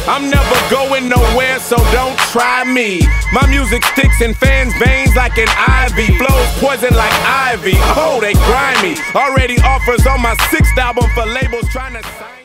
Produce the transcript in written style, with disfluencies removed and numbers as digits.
I'm never going nowhere, so don't try me. My music sticks in fans' veins like an ivy. Flows poison like ivy. Oh, they grimy. Already offers on my 6th album for labels trying to sign.